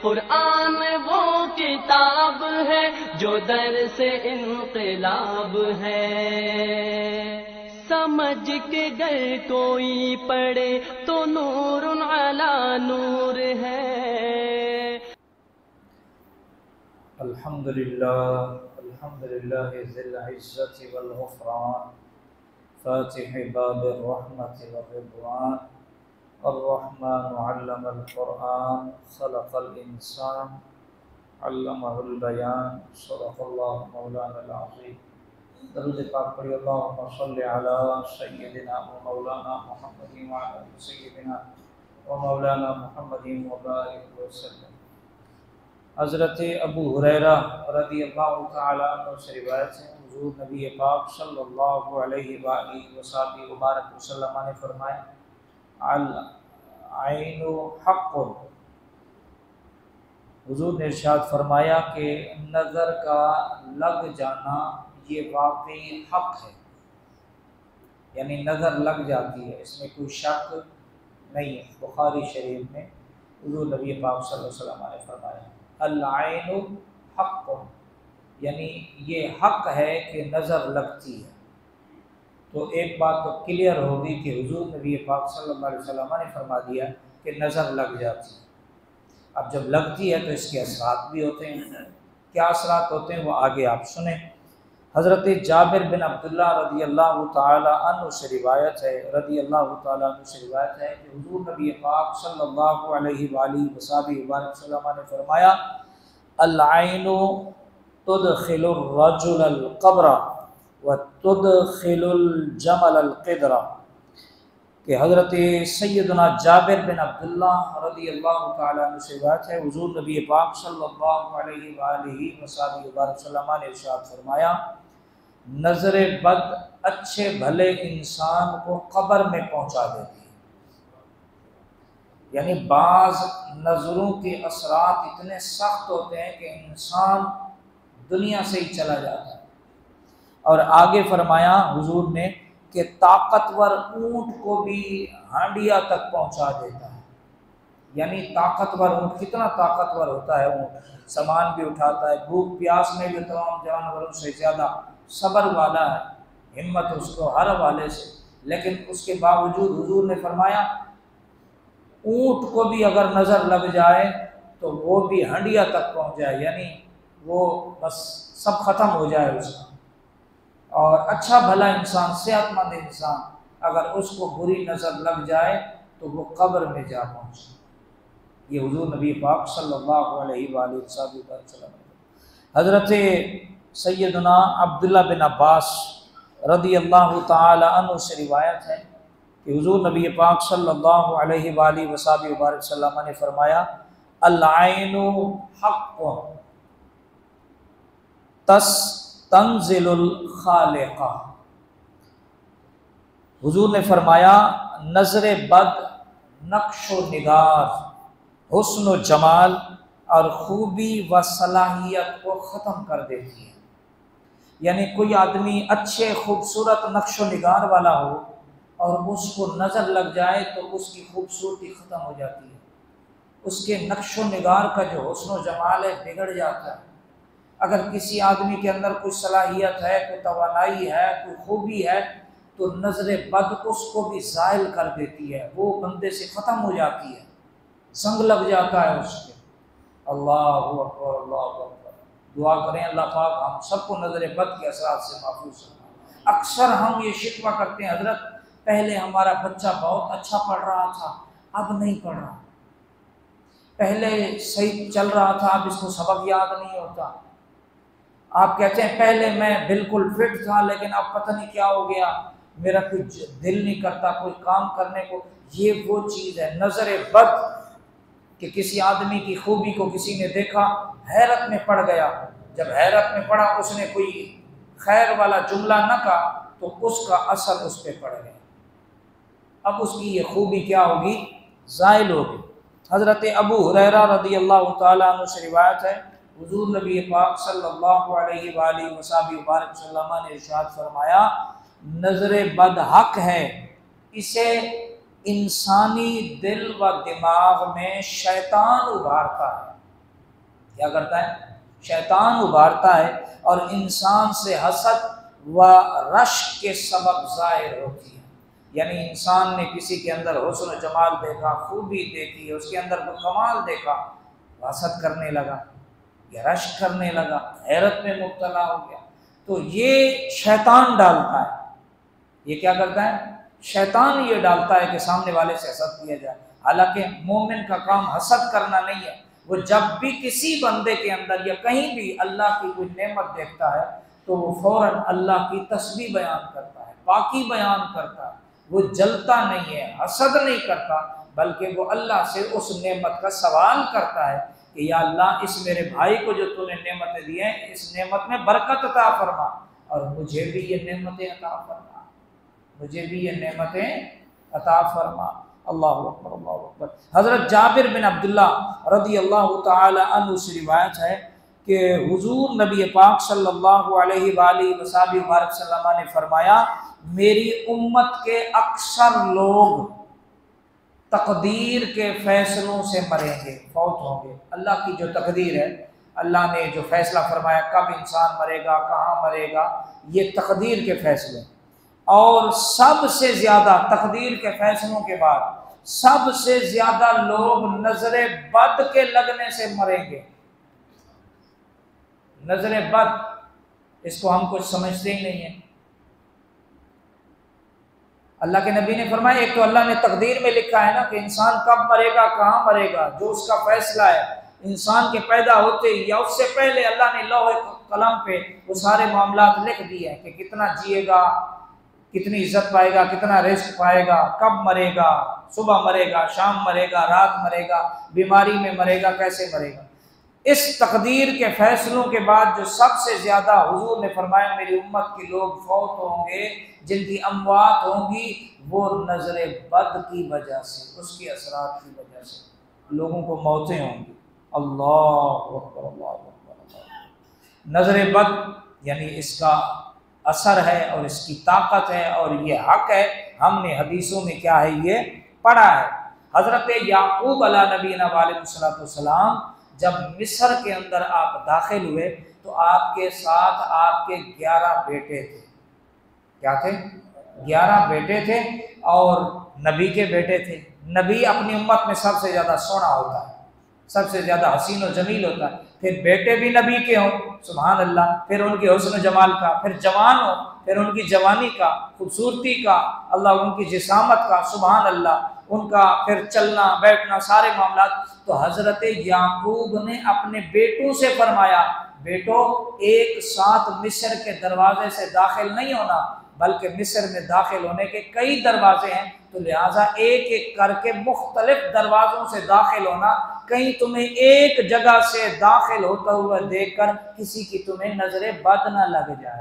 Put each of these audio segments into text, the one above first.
कुरान वो किताब है जो दर से इनकलाब है। समझ के गए कोई पढ़े तो नूरुन अला नूर है। अल्हम्दुलिल्लाह ज़िल इज़्ज़ति वल ग़ुफ़रान फ़ातिह बाबिर रहमति वर रिज़वान अर्रहमान अल्लमल क़ुरआन ख़लक़ल इंसान अल्लमहुल बयान सदक़ल्लाहु मौलानाल अज़ीम। दरूद पाक पढ़िए। अल्लाहुम्मा सल्लि अला सय्यिदिना व मौलाना मुहम्मदिन व अला सय्यिदिना व मौलाना मुहम्मदिन व बारिक वसल्लम। हज़रत अबू हुरैरा रज़ियल्लाहु तआला अन्हु से रिवायत है, हुज़ूर नबी पाक सल्लल्लाहु अलैहि वसल्लम ने फरमाया, अल आइनु हक़्क़ुन। हुज़ूर ने इरशाद फरमाया कि नज़र का लग जाना ये वाकई हक़ है, यानी नज़र लग जाती है, इसमें कोई शक नहीं है। बुखारी शरीफ में हुज़ूर नबी पाक सल्लल्लाहु अलैहि वसल्लम ने फरमाया अल आइनु हक़्क़ुन, यानी ये हक़ है कि नज़र लगती है। तो एक बात तो क्लियर होगी कि हुज़ूर नबी पाक सल्लल्लाहु अलैहि वसल्लम ने फरमा दिया कि नज़र लग जाती है। अब जब लगती है तो इसके असरात भी होते हैं। क्या असरात होते हैं वो आगे आप सुने। हज़रत जाबिर बिन अब्दुल्लाह रज़ियल्लाहु ताला अन्हु से रिवायत है कि हुज़ूर नबी पाक सल्लल्लाहु अलैहि वसल्लम ने फरमाया, अल आइनु तुदखिलुर रजुलल क़ब्र व तुदखिलुल जमलल क़िद्रा। कि हज़रत सैयदना जाबिर बिन अब्दुल्लाह रज़ियल्लाहु ताला अन्हु से रिवायत है, हुज़ूर नबी पाक सल्लल्लाहु अलैहि वसल्लम ने इरशाद फरमाया, नज़र बद अच्छे भले इंसान को कब्र में पहुंचा देती है। यानी बाज़ नज़रों के असरात इतने सख्त होते हैं कि इंसान दुनिया से ही चला जाता है। और आगे फरमाया हुजूर ने कि ताकतवर ऊँट को भी हांडिया तक पहुंचा देता है। यानी ताकतवर ऊँट, कितना ताकतवर होता है ऊँट, सामान भी उठाता है, भूख प्यास में भी तमाम जानवरों से ज़्यादा सब्र वाला है, हिम्मत उसको हर हवाले से। लेकिन उसके बावजूद हुजूर ने फरमाया ऊँट को भी अगर नज़र लग जाए तो वो भी हंडिया तक पहुँच जाए, यानी वो बस सब ख़त्म हो जाए उसका। और अच्छा भला इंसान, सेहतमंद इंसान, अगर उसको बुरी नज़र लग जाए तो वो कब्र में जा पहुँचे। ये हुजूर नबी पाक सल्लल्लाहु अलैहि वसल्लम। हज़रत सैयदना अब्दुल्ला बिन अब्बास रज़ियल्लाहु ताला अन्हु से रिवायत है कि हुजूर नबी पाक सल्लल्लाहु अलैहि वसल्लम ने फरमाया, अल आइनु हक़्क़ुन तंज़िलुल खालिक़ा। हुजूर ने फरमाया नज़र बद नक्शो निगार, हुस्न जमाल और खूबी व सलाहियत को ख़त्म कर देती है। यानी कोई आदमी अच्छे खूबसूरत नक्शो निगार वाला हो और उसको नज़र लग जाए तो उसकी खूबसूरती ख़त्म हो जाती है, उसके नक्शो निगार का जो हुस्न जमाल है बिगड़ जाता है। अगर किसी आदमी के अंदर कोई सलाहियत है, कोई तवानाई है, कोई खूबी है, तो नज़र बद उसको भी ज़ाइल कर देती है, वो बंदे से ख़त्म हो जाती है, संग लग जाता है उसके। अल्लाहु अकबर, अल्लाहु अकबर। दुआ करें अल्लाह पाक हम सबको नज़र बद के असरात से महफूज रखे। अक्सर हम ये शिकवा करते हैं, हज़रत पहले हमारा बच्चा बहुत अच्छा पढ़ रहा था, अब नहीं पढ़ रहा, पहले सही चल रहा था, अब इसको सबक याद नहीं होता। आप कहते हैं पहले मैं बिल्कुल फिट था लेकिन अब पता नहीं क्या हो गया, मेरा कुछ दिल नहीं करता कोई काम करने को। ये वो चीज़ है नज़र बद, कि किसी आदमी की खूबी को किसी ने देखा, हैरत में पड़ गया, जब हैरत में पड़ा उसने कोई खैर वाला जुमला न कहा तो उसका असर उस पर पड़ गया, अब उसकी ये खूबी क्या होगी, ज़ाइल होगी। हज़रत अबू हुरैरा रज़ियल्लाहु ताला अन्हु से रिवायत है, हुज़ूर नबी पाक सल्लल्लाहु अलैहि वसल्लम ने इरशाद फरमाया, नज़र बद हक है, इसे इंसानी दिल व दिमाग में शैतान उभारता है। क्या करता है? शैतान उभारता है और इंसान से हसद व रश्क के सबब ज़ाहिर होती है। यानी इंसान ने किसी के अंदर हुस्न जमाल देखा, खूबी देखी, उसके अंदर कोई कमाल देखा, हसद करने लगा या रश्क करने लगा, हैरत में मुब्तला हो गया। तो ये शैतान डालता है। ये क्या करता है? शैतान ये डालता है कि सामने वाले से हसद किया जाए। हालांकि मोमिन का काम हसद करना नहीं है। वो जब भी किसी बंदे के अंदर या कहीं भी अल्लाह की कोई नेमत देखता है तो वो फौरन अल्लाह की तस्बीह बयान करता है, पाकी बयान करता है। वो जलता नहीं है, हसद नहीं करता, बल्कि वो अल्लाह से उस नेमत का सवाल करता है कि या अल्लाह, इस मेरे भाई को जो तूने नेमतें दी हैं, इस नेमत में बरकत अता फरमा और मुझे भी ये नेमतें अता फरमा, मुझे भी ये नेमतें अता फरमा। अल्लाहु अकबर, अल्लाहु अकबर। हज़रत जाबिर बिन अब्दुल्ला रज़ियल्लाहु ताला अन्हु से रिवायत है कि हुजूर नबी पाक सल्लल्लाहु अलैहि वसल्लम ने फरमाया, मेरी उम्मत के अक्सर लोग तकदीर के फैसलों से मरेंगे, फौत होंगे। अल्लाह की जो तकदीर है, अल्लाह ने जो फैसला फरमाया कब इंसान मरेगा, कहाँ मरेगा, ये तकदीर के फैसले। और सबसे ज़्यादा तकदीर के फैसलों के बाद सबसे ज़्यादा लोग नजरे बद के लगने से मरेंगे। नजरे बद, इसको हम कुछ समझते ही नहीं है। अल्लाह के नबी ने फरमाया, एक तो अल्लाह ने तकदीर में लिखा है ना कि इंसान कब मरेगा, कहाँ मरेगा, जो उसका फैसला है। इंसान के पैदा होते ही या उससे पहले अल्लाह ने लौह कलम पे वो सारे मामलात लिख दिए हैं कि कितना जिएगा, कितनी इज्जत पाएगा, कितना रिस्क पाएगा, कब मरेगा, सुबह मरेगा, शाम मरेगा, रात मरेगा, बीमारी में मरेगा, कैसे मरेगा। इस तकदीर के फैसलों के बाद जो सबसे ज़्यादा हुजूर ने फरमाया मेरी उम्मत के लोग फौत होंगे, जिनकी अमवात होंगी, वो नज़र बद की वजह से, उसके असरात की वजह से लोगों को मौतें होंगी। अल्लाह अकबर, अल्लाह अकबर। नज़र बद यानी इसका असर है और इसकी ताकत है और ये हक है। हमने हदीसों में क्या है ये पढ़ा है। हज़रत याकूब अला नबीना अलैहिस्सलाम जब मिस्र के अंदर आप दाखिल हुए तो आपके साथ आपके 11 बेटे थे। क्या थे? 11 बेटे थे और नबी के बेटे थे। नबी अपनी उम्मत में सबसे ज़्यादा सोना होता है, सबसे ज़्यादा हसीन और जमील होता है। फिर बेटे भी नबी के हों, सुभान अल्लाह, फिर उनके हुस्न जमाल का, फिर जवान हो, फिर उनकी जवानी का, खूबसूरती का, अल्लाह उनकी जिसामत का, सुभान अल्लाह, उनका फिर चलना बैठना सारे मामला। तो हज़रत याकूब ने अपने बेटों से फरमाया, बेटो एक साथ मिस्र के दरवाजे से दाखिल नहीं होना, बल्कि मिस्र में दाखिल होने के कई दरवाजे हैं, तो लिहाजा एक एक करके मुख्तलिफ दरवाज़ों से दाखिल होना। कहीं तुम्हें एक जगह से दाखिल होता हुआ देखकर किसी की तुम्हें नजरे बद न लग जाए।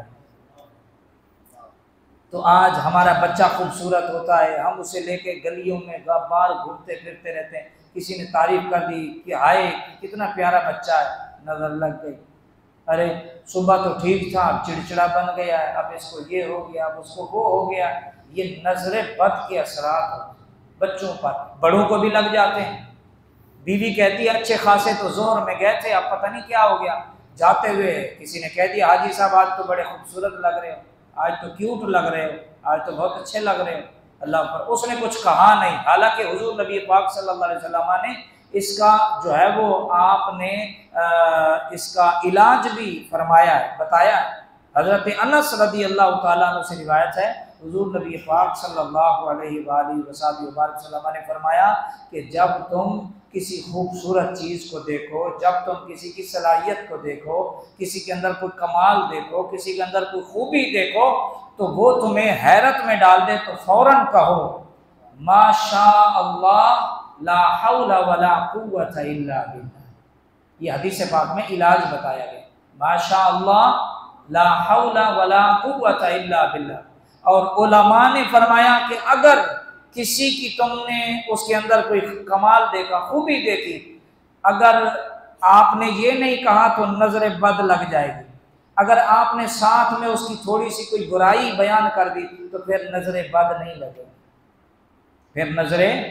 तो आज हमारा बच्चा खूबसूरत होता है, हम उसे लेके गलियों में बार घूमते फिरते रहते हैं। किसी ने तारीफ कर दी कि हाय कितना प्यारा बच्चा है, नजर लग गई। अरे सुबह तो ठीक था, अब चिड़चिड़ा बन गया है, अब इसको ये हो गया, अब उसको वो हो गया। ये नजरे बद के असरात बच्चों पर, बड़ों को भी लग जाते हैं। बीवी कहती है अच्छे खासे तो जोहर में गए थे, अब पता नहीं क्या हो गया। जाते हुए किसी ने कह दिया हाजी साहब आज तो बड़े खूबसूरत लग रहे हो, आज तो क्यूट लग रहे हो, आज तो बहुत अच्छे लग रहे हो। अल्लाह पर उसने कुछ कहा नहीं, हालांकि हुजूर नबी पाक सल्लल्लाहु अलैहि वसल्लम ने इसका जो है वो आपने इसका इलाज भी फरमाया है, बताया। हज़रत अनस रदी अल्लाह तआला अन्हु से रिवायत है, हुजूर नबी पाक सल्लल्लाहु अलैहि वसल्लम ने फरमाया कि जब तुम किसी खूबसूरत चीज़ को देखो, जब तुम किसी की सलाहियत को देखो, किसी के अंदर कोई कमाल देखो, किसी के अंदर कोई खूबी देखो, तो वो तुम्हें हैरत में डाल दे तो फौरन कहो माशा अल्लाह ला हौला वला कुव्वता इल्ला बिल्लाह। ये हदीस पाक में इलाज बताया गया, माशा अल्लाह ला हौला वला कुव्वता इल्ला बिल्लाह। और उलमा ने फरमाया कि अगर किसी की तुमने उसके अंदर कोई कमाल देखा, खूबी देखी, अगर आपने ये नहीं कहा तो नजर बद लग जाएगी। अगर आपने साथ में उसकी थोड़ी सी कोई बुराई बयान कर दी तो फिर नजर बद नहीं लगेगी, फिर नजर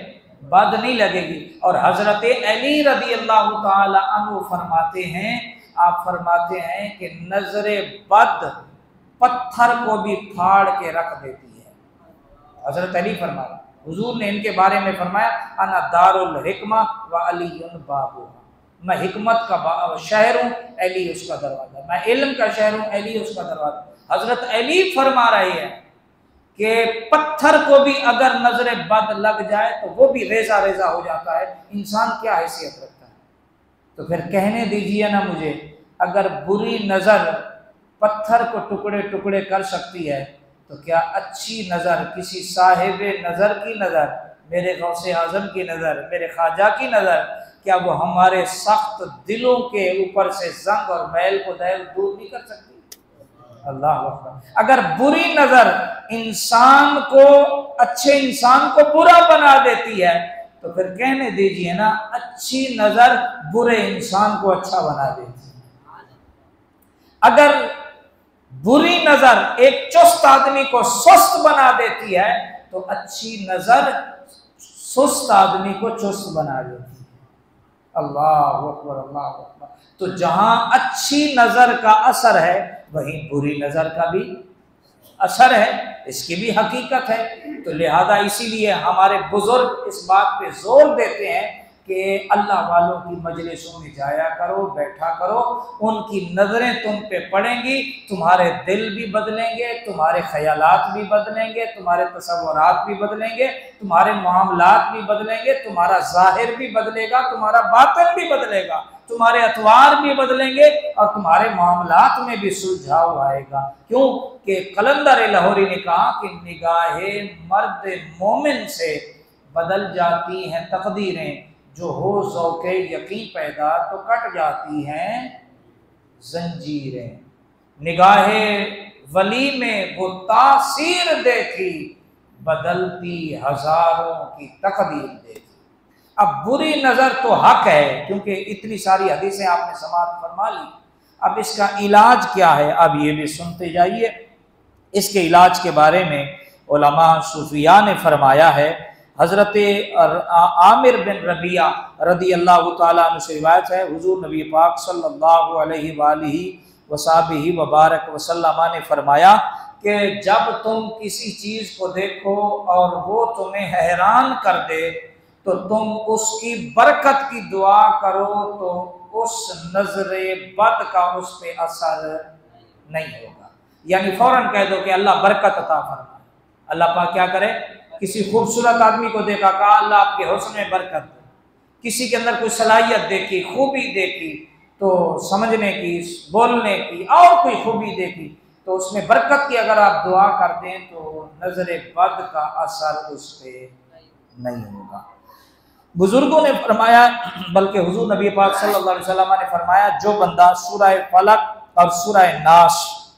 बद नहीं लगेगी। और हजरत अली रदी अल्लाह ताला अन्हु फरमाते हैं, आप फरमाते हैं कि नजरे बद पत्थर को भी फाड़ के रख देती है। हजरत अली फरमाया, हुजूर ने इनके बारे में फरमाया, अना दारुल हिकमा व अलीयुन बाबू, मैं हिकमत का शहर हूँ, अली उसका दरवाजा, मैं इल्म का शहर हूँ, अली उसका दरवाजा। हजरत अली फरमा रहे हैं कि पत्थर को भी अगर नजरे बद लग जाए तो वो भी रेजा रेजा हो जाता है, इंसान क्या हैसियत रखता है। तो फिर कहने दीजिए ना मुझे, अगर बुरी नजर पत्थर को टुकड़े टुकड़े कर सकती है तो क्या अच्छी नजर, किसी साहिब नजर की नजर, मेरे गौसे आजम की नजर, मेरे ख्वाजा की नजर, क्या वो हमारे सख्त दिलों के ऊपर से जंग और मैल को दूर नहीं कर सकती? अल्लाह अकबर। अगर बुरी नजर इंसान को, अच्छे इंसान को बुरा बना देती है तो फिर कहने दीजिए ना, अच्छी नजर बुरे इंसान को अच्छा बना देती है। अगर बुरी नजर एक चुस्त आदमी को सुस्त बना देती है तो अच्छी नजर सुस्त आदमी को चुस्त बना देती है। अल्लाह अकबर, अल्लाह अकबर। तो जहां अच्छी नजर का असर है वहीं बुरी नजर का भी असर है, इसकी भी हकीकत है। तो लिहाजा इसीलिए हमारे बुजुर्ग इस बात पे जोर देते हैं कि अल्लाह वालों की मजलिसों में जाया करो, बैठा करो, उनकी नज़रें तुम पे पड़ेंगी, तुम्हारे दिल भी बदलेंगे, तुम्हारे ख्यालात भी बदलेंगे, तुम्हारे तसव्वुरात भी बदलेंगे, तुम्हारे मामलात भी बदलेंगे, तुम्हारा ज़ाहिर भी बदलेगा, तुम्हारा बातिन भी बदलेगा, तुम्हारे अतवार भी बदलेंगे और तुम्हारे मामलात में भी सुलझाव आएगा। क्यों कि कलंदर लाहौरी ने कहा कि निगाहे मर्द मोमिन से बदल जाती हैं तकदीरें, जो हो ज़ौक़े यकीन पैदा तो कट जाती हैं जंजीरें। निगाहे वली में वो तासीर देखी, बदलती हजारों की तकदीर देखी। अब बुरी नज़र तो हक है, क्योंकि इतनी सारी हदीसें आपने समाअत फरमा ली। अब इसका इलाज क्या है, अब ये भी सुनते जाइए। इसके इलाज के बारे में उलमा सूफिया ने फरमाया है। हज़रत आमिर बिन रबिया रदी अल्लाह ताला अन्हु से रिवायत है, हुजूर नबी पाक सल्लल्लाहु अलैहि वबारक वसल्लम ने फरमाया कि जब तुम किसी चीज़ को देखो और वो तुम्हें हैरान कर दे तो तुम उसकी बरकत की दुआ करो, तो उस नजरे बद का उस पे असर नहीं होगा। यानी फौरन कह दो कि अल्लाह बरकत अता फरमाए। अल्लाह पाक क्या करे, किसी खूबसूरत आदमी को देखा, कहा अल्लाह आपके हुस्न में बरकत दे। किसी के अंदर कोई सलाहियत देखी, खूबी देखी, तो समझने की, बोलने की, और कोई खूबी देखी, तो उसमें बरकत की अगर आप दुआ कर दें तो नजरे बद का असर उस पर नहीं होगा। बुजुर्गों ने फरमाया, बल्कि हुजूर नबी पाक सल्लल्लाहु अलैहि वसल्लम ने फरमाया, जो बंदा सूरह फलक और सूरह नास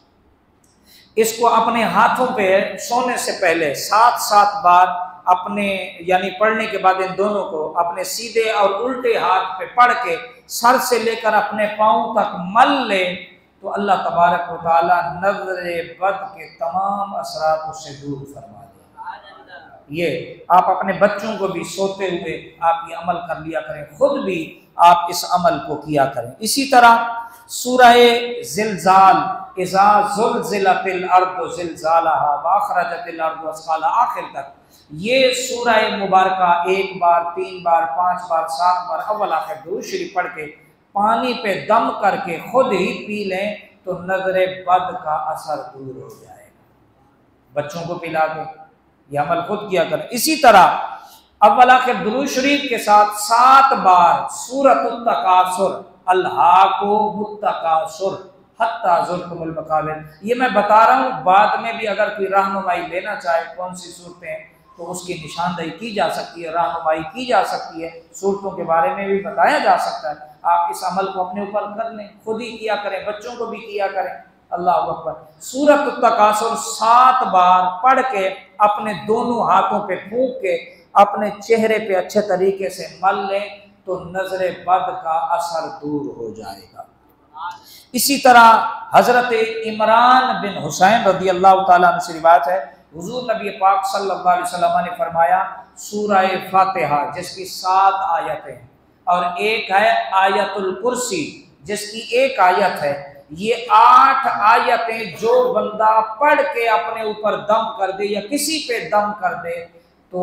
इसको अपने हाथों पे सोने से पहले 7-7 बार अपने, यानी पढ़ने के बाद इन दोनों को अपने सीधे और उल्टे हाथ पे पढ़ के सर से लेकर अपने पाँव तक मल ले तो अल्लाह तबारक व तआला नज़रे बद के तमाम असरात उससे दूर फरमा दे। ये आप अपने बच्चों को भी सोते हुए आप ये अमल कर लिया करें, खुद भी आप इस अमल को किया करें। इसी तरह सूरह ज़िलज़ाल, इज़ा ज़ुलज़िलतिल अर्दु ज़िलज़ालहा व अख़रजतिल अर्दु अस्क़ालहा, आखिर तक ये सूरह मुबारका 1 बार, 3 बार, 5 बार, 7 बार अव्वल आखिर दुरूद शरीफ पढ़ के पानी पे दम करके खुद ही पी लें तो नजरे बद का असर दूर हो जाएगा। बच्चों को पिला दें, यह अमल खुद किया करें। इसी तरह अव्वल आखिर दुरूद शरीफ के साथ 7 बार सूरतुत तकासुर, अल्हाकु मुत्तकासुर हत्ता ज़ुरतुमुल मकाबिर, ये मैं बता रहा हूँ। बाद में भी अगर कोई रहनुमाई लेना चाहे कौन सी सूरतें, तो उसकी निशानदेही की जा सकती है, रहनुमाई की जा सकती है, सूरतों के बारे में भी बताया जा सकता है। आप इस अमल को अपने ऊपर कर लें, खुद ही किया करें, बच्चों को भी किया करें। अल्लाह अकबर। सूरत तकासुर 7 बार पढ़ के अपने दोनों हाथों पे फूंक के अपने चेहरे पे अच्छे तरीके से मल लें तो नजरे बद का असर दूर हो जाएगा। इसी तरह हजरत इमरान बिन हुसैन रदी अल्लाह ताला अन्हु से रिवायत है, हुजूर नबी पाक सल्लल्लाहु अलैहि वसल्लम ने फरमाया सूरह फातिहा जिसकी 7 आयतें और एक है आयतुल कुर्सी जिसकी 1 आयत है, ये 8 आयतें जो बंदा पढ़ के अपने ऊपर दम कर दे या किसी पे दम कर दे तो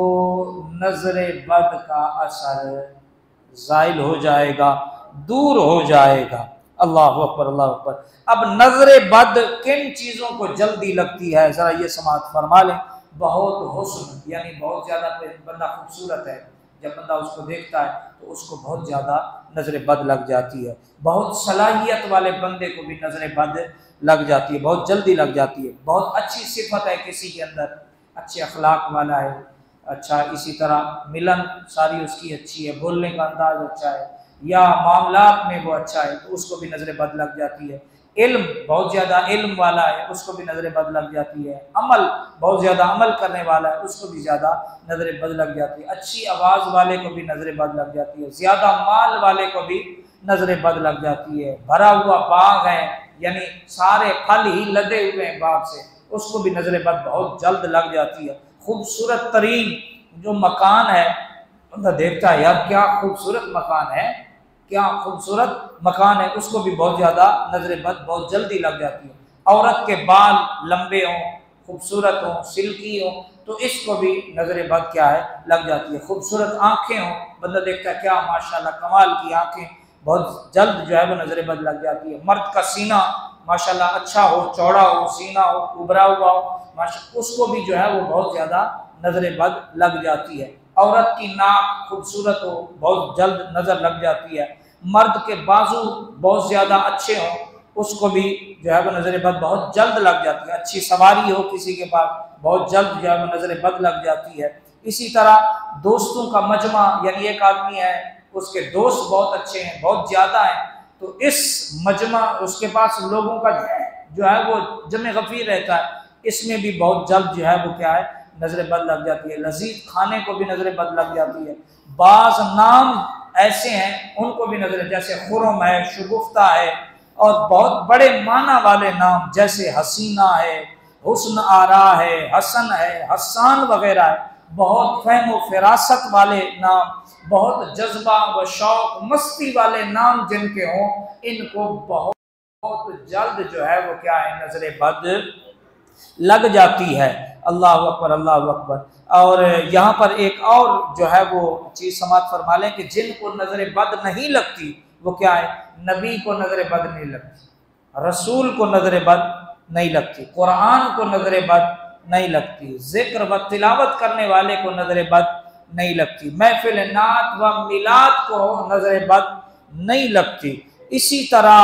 नजरे बद का असर ज़ाइल हो जाएगा, दूर हो जाएगा। अल्लाह अकबर, अल्लाह अकबर। अब नजरे बद किन चीज़ों को जल्दी लगती है, ज़रा ये समाअत फरमा लें। बहुत हुस्न यानी बहुत ज़्यादा बंदा खूबसूरत है, जब बंदा उसको देखता है तो उसको बहुत ज़्यादा नजर बद लग जाती है। बहुत सलाहियत वाले बंदे को भी नजर बद लग जाती है, बहुत जल्दी लग जाती है। बहुत अच्छी सिफत है किसी के अंदर, अच्छे अखलाक वाला है, अच्छा इसी तरह मिलन सारी उसकी अच्छी है, बोलने का अंदाज अच्छा है या मामलात में वो अच्छा है तो उसको भी नजर बद लग जाती है। इल्म बहुत ज़्यादा इल्म वाला है उसको भी नजर बद लग जाती है। अमल बहुत ज़्यादा अमल करने वाला है उसको भी ज़्यादा नजर बद लग जाती है। अच्छी आवाज़ वाले को भी नजर बद लग जाती है। ज़्यादा माल वाले को भी नजर बद लग जाती है। भरा हुआ बाग है यानी सारे फल ही लदे हुए हैं बाग से, उसको भी नजर बद बहुत जल्द लग जाती है। खूबसूरत तरीन जो मकान है बंदा देखता है यार क्या खूबसूरत मकान है, क्या खूबसूरत मकान है, उसको भी बहुत ज़्यादा नजर बद बहुत जल्दी लग जाती है। औरत के बाल लंबे हों, खूबसूरत हों, सिल्की हों तो इसको भी नजर बद क्या है लग जाती है। खूबसूरत आंखें हों, बंदा देखता है क्या माशाल्लाह कमाल की आंखें, बहुत जल्द जो है वो नजर बद लग जाती है। मर्द का सीना माशाल्लाह अच्छा हो, चौड़ा हो, सीना हो, उभरा हुआ हो, माशा उसको भी जो है वो बहुत ज़्यादा नजर बद लग जाती है। औरत की नाक खूबसूरत हो, बहुत जल्द नज़र लग जाती है। मर्द के बाजू बहुत ज़्यादा अच्छे हों, उसको भी जो है वो नज़र बद बहुत जल्द लग जाती है। अच्छी सवारी हो किसी के पास, बहुत जल्द जो है वो नज़र बद लग जाती है। इसी तरह दोस्तों का मजमा यानी एक आदमी है उसके दोस्त बहुत अच्छे हैं, बहुत ज़्यादा हैं, तो इस मजमा उसके पास लोगों का जो है वो जमे गफीर रहता है, इसमें भी बहुत जल्द जो है वो क्या है नजर बद लग जाती है। लजीज खाने को भी नजर बद लग जाती है। बाज नाम ऐसे हैं उनको भी नजर, जैसे खुरम है, शुगुफ्ता है और बहुत बड़े माना वाले नाम जैसे हसीना है, हुस्न आरा है, हसन है, हसान वगैरह है। बहुत फहम व फिरासत वाले नाम, बहुत जज्बा व शौक मस्ती वाले नाम जिनके हों इनको बहुत जल्द जो है वो क्या है नजर बद लग जाती है। अल्लाह अकबर, अल्लाह अकबर। और यहाँ पर एक और जो है वो चीज़ समाप्त फरमा लें कि जिनको नजर बद नहीं लगती वो क्या है, नबी को नजर बद नहीं लगती, रसूल को नजर बद नहीं लगती, कुरान को नजर बद नहीं लगती, जिक्र व तिलावत करने वाले को नजर बद नहीं लगती, महफिल नात व मिलाद को नजर बद नहीं लगती। इसी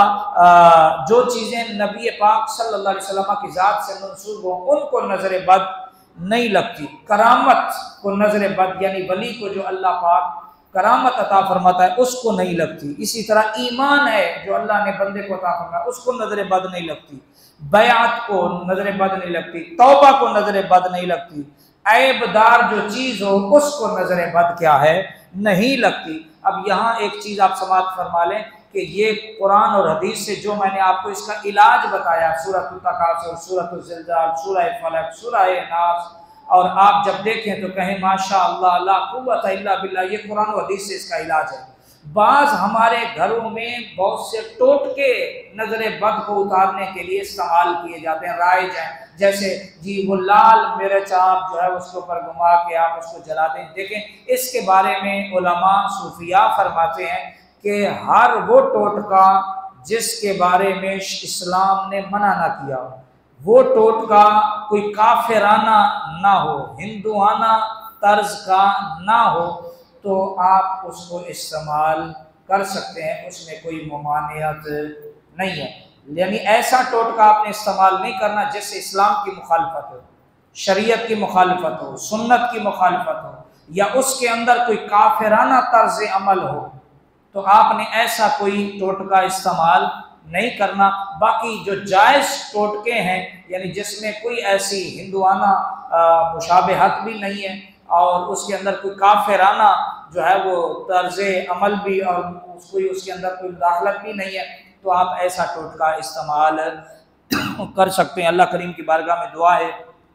तरह जो चीज़ें नबी पाक सल्लल्लाहु अलैहि वसल्लम की ज़ात से मंसूब हो उनको नजर बद नहीं लगती। करामत को नजर बद यानी वली को जो अल्लाह पाक करामत अता फरमाता है उसको नहीं लगती। इसी तरह ईमान है जो अल्लाह ने बंदे को अता फरमाया उसको नजर बद नहीं लगती। बयात को नजर बद नहीं लगती, तौबा को नजर बद नहीं लगती, ऐबदार जो चीज़ हो उसको नजर बद क्या है नहीं लगती। अब यहाँ एक चीज़ आप समाप्त फरमा लें कि ये कुरान और हदीस से जो मैंने आपको इसका इलाज बताया, सूरह तकासुर, सूरह ज़िलज़ाल, सूरह फलक, सूरह नास, और आप जब देखें तो कहें माशा अल्लाह ला कुव्वता इल्ला बिल्लाह, ये कुरान और हदीस से इसका इलाज है। बाज़ हमारे घरों में बहुत से टोटके नजर बद को उतारने के लिए इस्तेमाल किए जाते हैं, राइज हैं, जैसे जी वो लाल मिर्च आप जो है उसके ऊपर घुमा के आप उसको जला दें। देखें इसके बारे में उलमा सूफिया फरमाते हैं कि हर वो टोटका जिसके बारे में इस्लाम ने मना ना किया हो, वो टोटका कोई काफिराना ना हो, हिंदुआना तर्ज का ना हो, तो आप उसको इस्तेमाल कर सकते हैं, उसमें कोई ममानियत नहीं है। यानी ऐसा टोटका आपने इस्तेमाल नहीं करना जिससे इस्लाम की मुखालफत हो, शरीयत की मुखालफत हो, सुन्नत की मुखालफत हो या उसके अंदर कोई काफिराना तर्ज अमल हो, तो आपने ऐसा कोई टोटका इस्तेमाल नहीं करना। बाकी जो जायज़ टोटके हैं यानी जिसमें कोई ऐसी हिंदुआना मुशाबहत भी नहीं है और उसके अंदर कोई काफिराना जो है वो तर्ज अमल भी और उसके अंदर कोई दाखलत भी नहीं है, तो आप ऐसा टोटका इस्तेमाल कर सकते हैं। अल्लाह करीम की बारगाह में दुआ है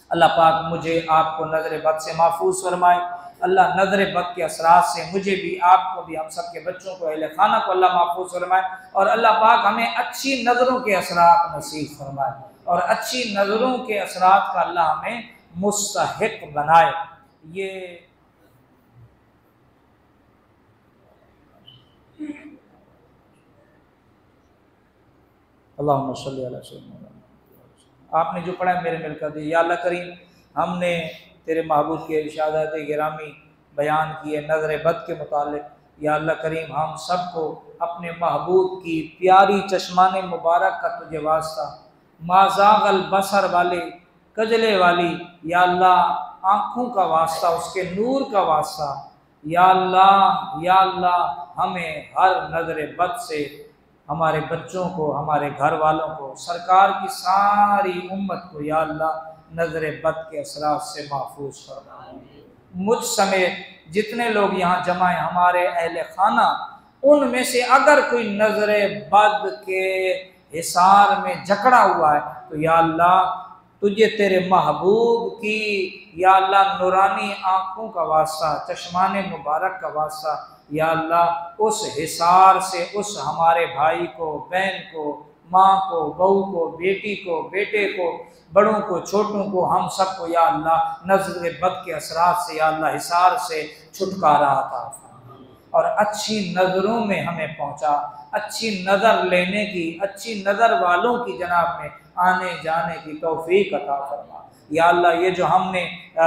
अल्लाह पाक मुझे आपको नज़र बद से महफूज फरमाए। अल्लाह नज़र बद के असरात से मुझे भी, आपको भी, हम सब के बच्चों को, अहले खाना को अल्लाह महफूज फरमाए। और अल्लाह पाक हमें अच्छी नज़रों के असरात नसीब फरमाए और अच्छी नज़रों के असरात का अल्लाह हमें मुस्तहिक बनाए। ये अल्लाहुम्मा सल्ली अला सय्यिदिना, आपने जो पढ़ा है मेरे मिल कर दिया। या अल्लाह करीम, हमने तेरे महबूब के इरशादात गिरामी बयान किए नज़र बद के मुतालिक। या अल्लाह करीम, हम सबको अपने महबूब की प्यारी चश्माने मुबारक का तुझे वास्ता, माज़ागल बसर वाले, कजले वाली, या अल्लाह आँखों का वास्ता, उसके नूर का वास्ता, या अल्लाह हमें हर नज़र बद से हमारे बच्चों को, हमारे घर वालों को, सरकार की सारी उम्मत को या अल्लाह नज़र बद के असरात से महफूज फरमा। मुझ समेत जितने लोग यहाँ जमा हैं, हमारे अहले खाना, उनमें से अगर कोई नज़र बद के हिसार में जकड़ा हुआ है तो या अल्लाह तुझे तेरे महबूब की या अल्लाह नूरानी आँखों का वास्ता, चश्माने मुबारक का वास्ता, या अल्लाह उस हिसार से उस हमारे भाई को, बहन को, माँ को, बहू को, बेटी को, बेटे को, बड़ों को, छोटों को, हम सबको या अल्लाह नज़र बद के असरात से या अल्लाह हिसार से छुटकारा अता फरमा और अच्छी नज़रों में हमें पहुँचा। अच्छी नज़र लेने की, अच्छी नज़र वालों की जनाब में आने जाने की तौफीक अता फरमा। या अल्लाह ये जो हमने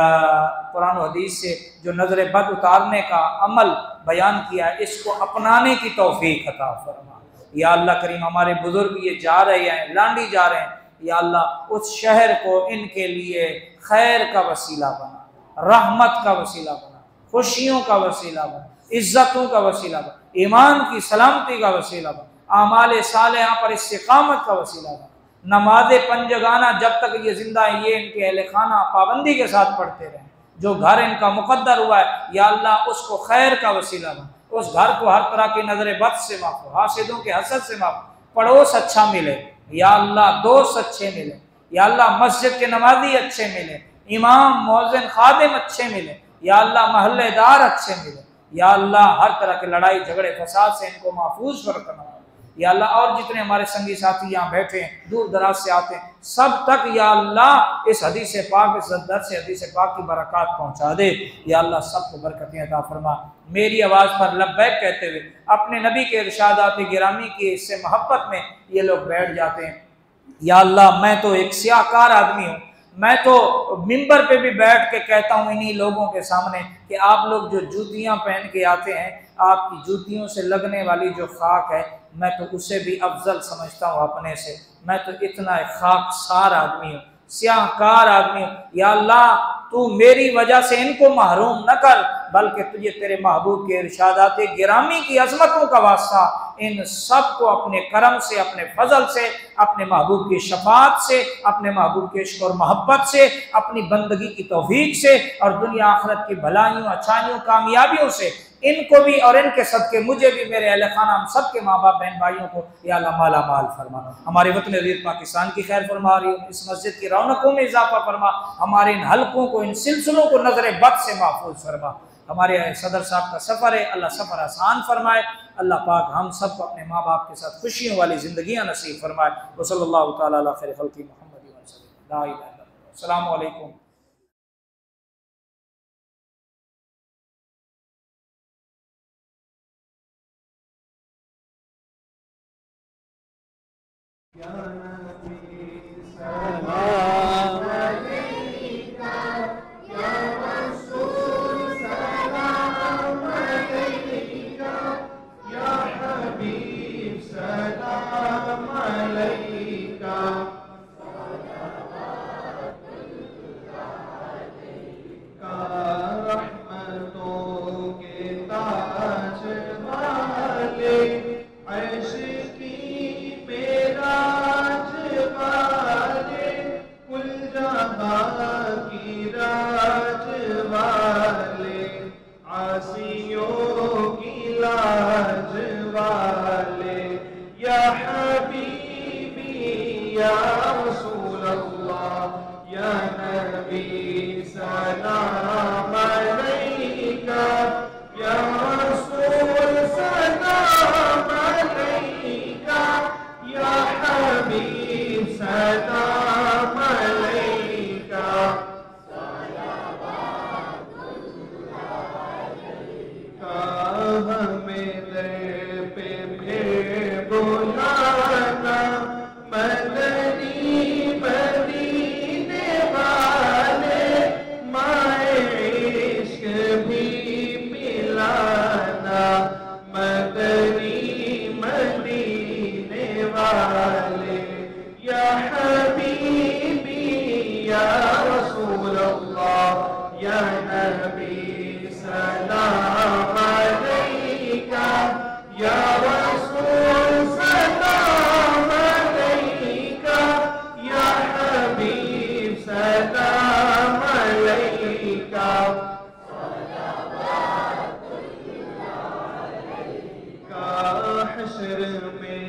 कुरान और हदीस से जो नज़र बद उतारने का अमल बयान किया है, इसको अपनाने की तौफीक अता फरमा। या अल्लाह करीम, हमारे बुजुर्ग ये जा रहे हैं, लांडी जा रहे हैं, या अल्लाह उस शहर को इनके लिए खैर का वसीला बना, रहमत का वसीला बना, खुशियों का वसीला बना, इज्जतों का वसीला बना, ईमान की सलामती का वसीला बना, आमाल सालेहा पर इस्तिकामत का वसीला बना। नमाज पंजगाना जब तक ये जिंदा है, ये इनके अहले खाना पाबंदी के साथ पढ़ते रहे। जो घर इनका मुकद्दर हुआ है, या अल्लाह उसको खैर का वसीला बना, उस घर को हर तरह की नज़र बद से माफ़, हासिदों के हसद से माफ़, पड़ोस अच्छा मिले, या अल्लाह दोस्त अच्छे मिले, या अल्लाह मस्जिद के नमाजी अच्छे मिले, इमाम मौज़िन खादिम अच्छे मिले, या अल्लाह महल्लेदार अच्छे मिले, या अल्लाह हर तरह के लड़ाई झगड़े फसाद से इनको महफूज फरमा। या अल्लाह और जितने हमारे संगी साथी यहाँ बैठे हैं, दूर दराज से आते हैं, सब तक या अल्लाह इस हदीस पाक, इस दर्स से हदीस पाक की बरकत पहुँचा दे। या अल्लाह सबको बरकतें अता फरमा। मेरी आवाज़ पर लब्बैक कहते हुए अपने नबी के इरशादात गिरामी की इससे मोहब्बत में ये लोग बैठ जाते हैं। या अल्लाह, मैं तो एक सियाकार आदमी हूँ, मैं तो मिंबर पे भी बैठ के कहता हूँ इन्हीं लोगों के सामने कि आप लोग जो जूतियाँ पहन के आते हैं, आपकी जूतियों से लगने वाली जो खाक है, मैं तो उसे भी अफजल समझता हूँ अपने से। मैं तो इतना खाकसार आदमी हूँ, स्याहकार आदमी हूँ। या अल्लाह, तू मेरी वजह से इनको महरूम न कर, बल्कि तुझे तेरे महबूब के इरशादात गिरामी की अजमतों का वास्ता इन सब को अपने करम से, अपने फजल से, अपने महबूब की शफात से, अपने महबूब के इश्क और मोहब्बत से, अपनी बंदगी की तौफीक से और दुनिया आखिरत की भलाइयों, अच्छाइयों, कामयाबियों से इनको भी और इनके सदके मुझे भी, मेरे अहले खाना, हम सब के माँ बाप बहन भाइयों को या अल्लाह माला माल फरमा। हमारे वतन अज़ीज़ पाकिस्तान की खैर फरमा रही, इस मस्जिद की रौनकों में इजाफा फरमा। हमारे इन हलकों को, इन सिलसिलों को नजर बद से महफूज फरमा। हमारे सदर साहब का सफ़र है, अल्लाह सफ़र आसान फरमाए। अल्लाह पाक हम सब को अपने माँ बाप के साथ खुशियों वाली ज़िंदगियाँ नसीब फरमाए। वसल्लल्लाहु तआला अला खैर खल्क़ि मुहम्मद व सल्लम। ला इलाहा इल्लल्लाह। अस्सलामु अलैकुम। या रसूल अल्लाह, या नबी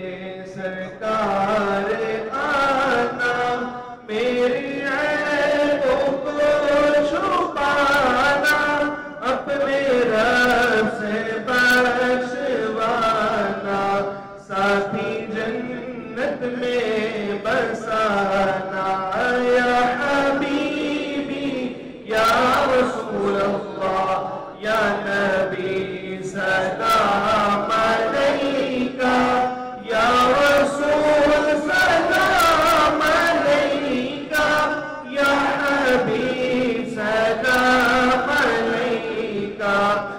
सरकार आना, मेरी ऐबों को छुपाना, अपने रब से बख्शवाना, साथी जन्नत में बसाना। या हबीबी या रसूल अल्लाह या नबी सलाम अलैका, या रसूल सलाम अलैका, या हबीब सलाम अलैका,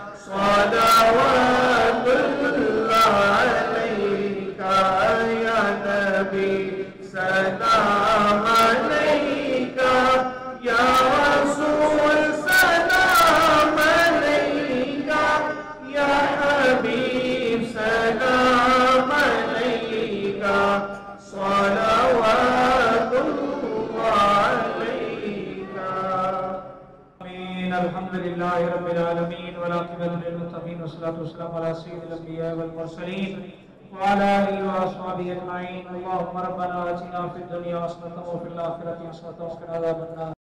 सलावतुल्लाह अलैका, या नबी सलाम अलैका, या रसूल सलाम अलैका, या हबीब सलाम अलैका, सलावतुल्लाह अलैका। आमीन। अल्हम्दुलिल्लाहि रब्बिल आलमीन वल आक़िबतु लिल मुत्तक़ीन वस्सलातु वस्सलामु अला सय्यिदिल अंबिया वल मुरसलीन व अला आलिहि व अस्हाबिहि अजमईन। अल्लाहुम्मा रब्बना आतिना फिद दुनिया हसनतन व फिल आखिरति हसनतन व क़िना अज़ाबन्नार।